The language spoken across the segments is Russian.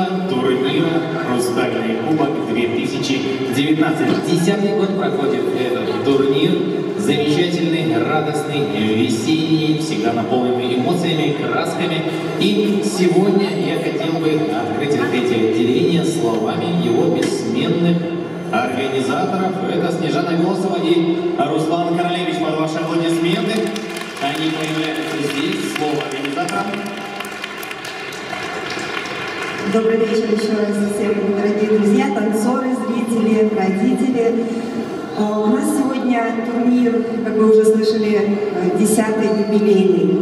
турнира «Хрустальный кубок-2019». 10-й год проходит этот турнир. Замечательный, радостный, весенний, всегда наполненный эмоциями, красками. И сегодня я хотел бы открыть это телевидение словами его бессменных организаторов. Это Снежана Голосова и Руслан Королевич. Под ваши аплодисменты. Они появляются здесь. Слово организаторам. Добрый вечер еще раз всем, дорогие друзья, танцоры, зрители, родители. У нас сегодня турнир, как вы уже слышали, 10-й юбилейный.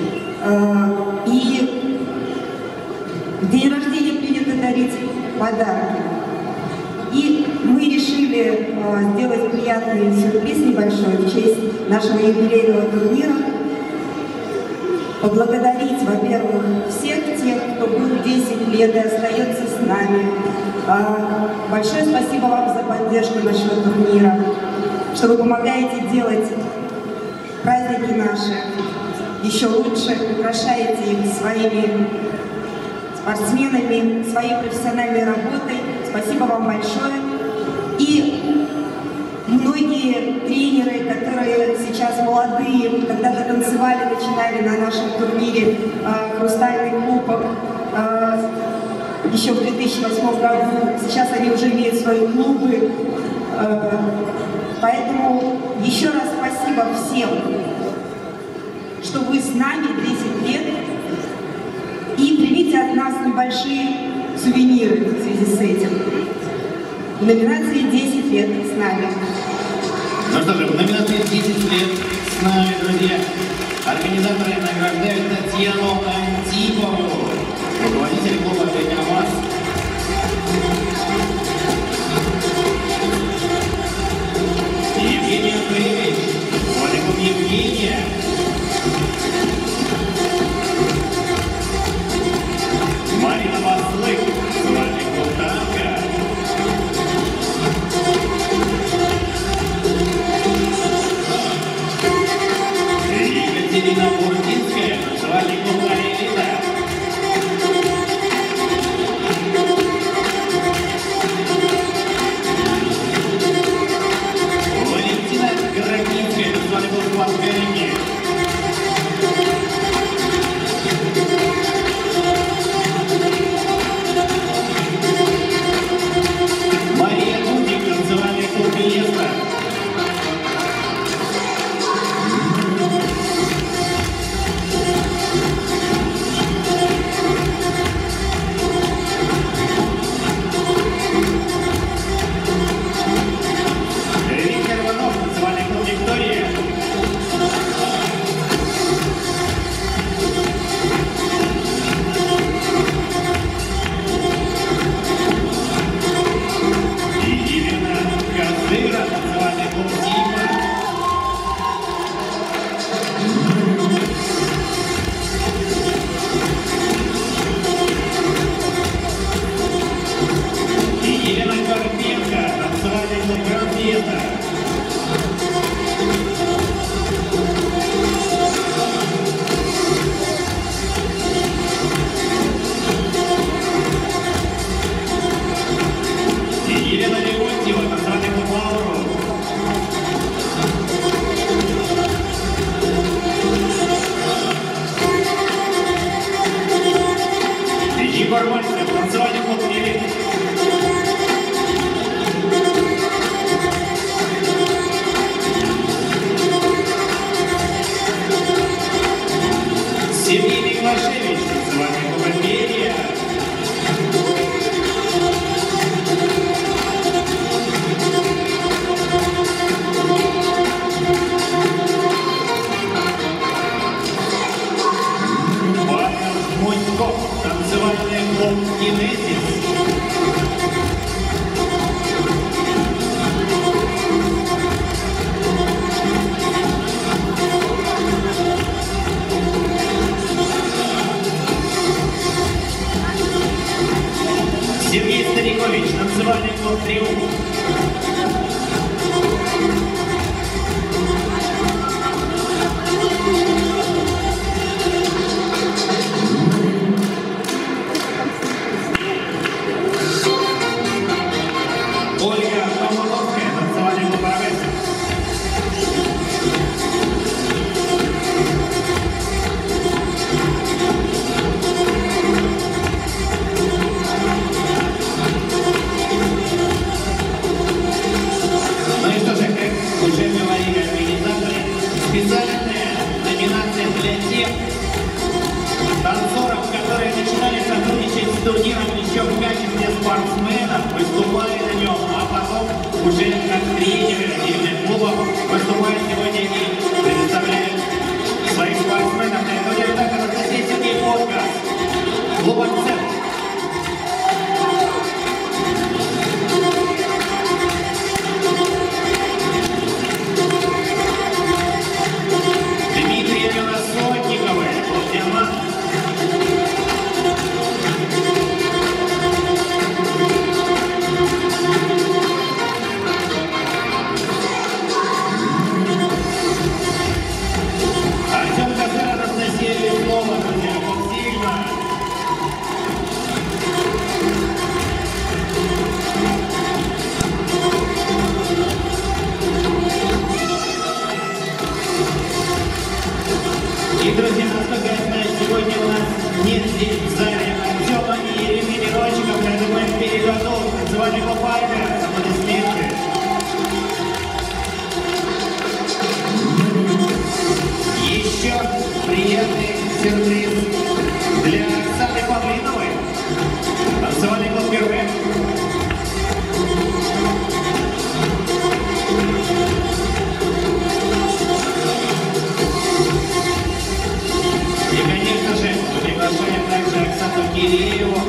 И в день рождения принято дарить подарки. И мы решили сделать приятный сюрприз небольшой в честь нашего юбилейного турнира. Поблагодарить, во-первых, всех тех, кто был 10 лет и остается с нами. Большое спасибо вам за поддержку нашего турнира, что вы помогаете делать праздники наши еще лучше, украшаете их своими спортсменами, своей профессиональной работой. Спасибо вам большое. И многие тренеры, которые сейчас молодые, когда-то танцевали, начинали на нашем турнире «Хрустальный кубок» еще в 2008 году. Сейчас они уже имеют свои клубы. Поэтому еще раз спасибо всем, что вы с нами 10 лет. И примите от нас небольшие сувениры в связи с этим. В номинации 10 лет с нами. Ну что же, в номинации 10 лет с нами, друзья, организаторы награждают Татьяну Антипову, руководитель клуба «Петя-Мас». Евгения Андреевич, Владимир Евгения. Марина Маслык, Владимир Танка. Екатерина Бурдинская, название клуба «Элита». Валентина Городницкая, название клуба «Городник». Мария Дудик, танцевальный клуб «Пьеса». Сергей Старикович, танцевальный клуб «Триумф». еще в качестве спортсменов, выступали на нем, а потом уже как тренеры отдельных клубов выступают сегодня и предоставляют своих спортсменов. Это так, Анастасия Сергей Фотка, клуб «Акцент». Дмитрий Белосотниковы, клуб «Диамант». Артем Казар, Анастасия Веслова, друзья, клуб «Сигма». И, друзья, насколько я знаю, сегодня у нас нет здесь в зале Артема и Еремы Мирончиков, я думаю, впереди танцевальный клуб «Файбер». Аплодисменты. Еще приятный сюрприз для Оксаны Павлиновой. Танцевальный клуб «Герой». И, конечно же, мы приглашаем также Оксану Кирееву.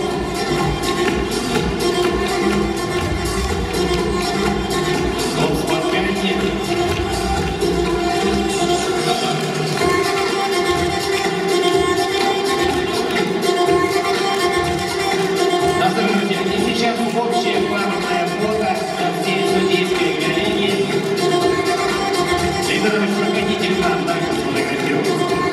Клуб «Спортконтинент». Ну что ж, друзья, и сейчас общее памятное фото всей судейской коллегии. Виктор Иванович, проходите к нам, так, сфотографируем.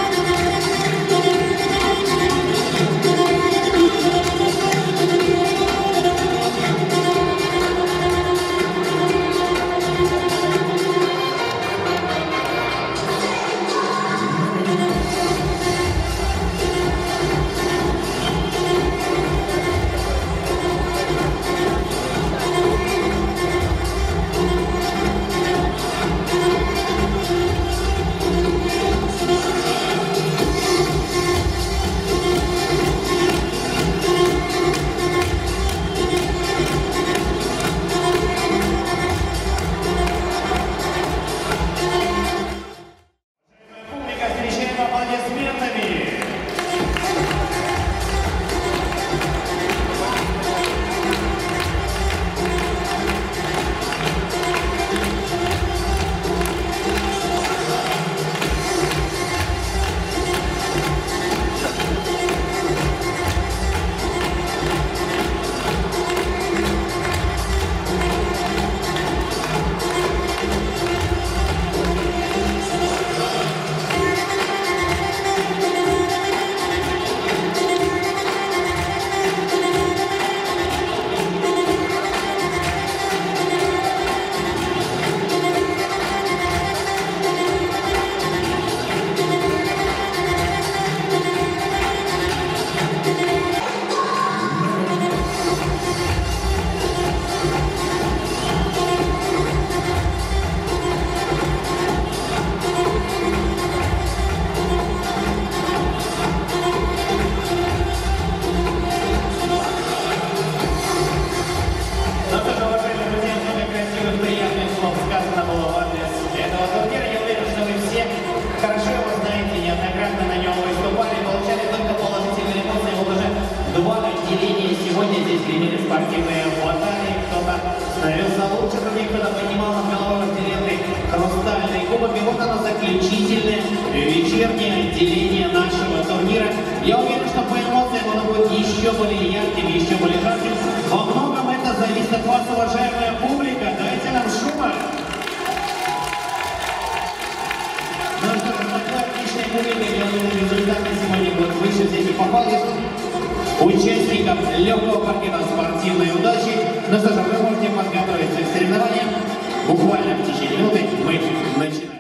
Спортивные баталии, кто-то становился лучше, других кто-то поднимал над головой разделенный хрустальный кубок. И вот оно, заключительное вечернее отделение нашего турнира. Я уверен, что по эмоциям оно будет еще более ярким, еще более жарким. Во многом это зависит от вас, уважаемая публика. Дайте нам шума. Ну что ж, такой отличной публикой, я думаю, результаты сегодня будут выше. Здесь и попал участникам легкого паркета спортивной удачи. Ну что ж, вы можете подготовиться к соревнованиям. Буквально в течение минуты мы начинаем.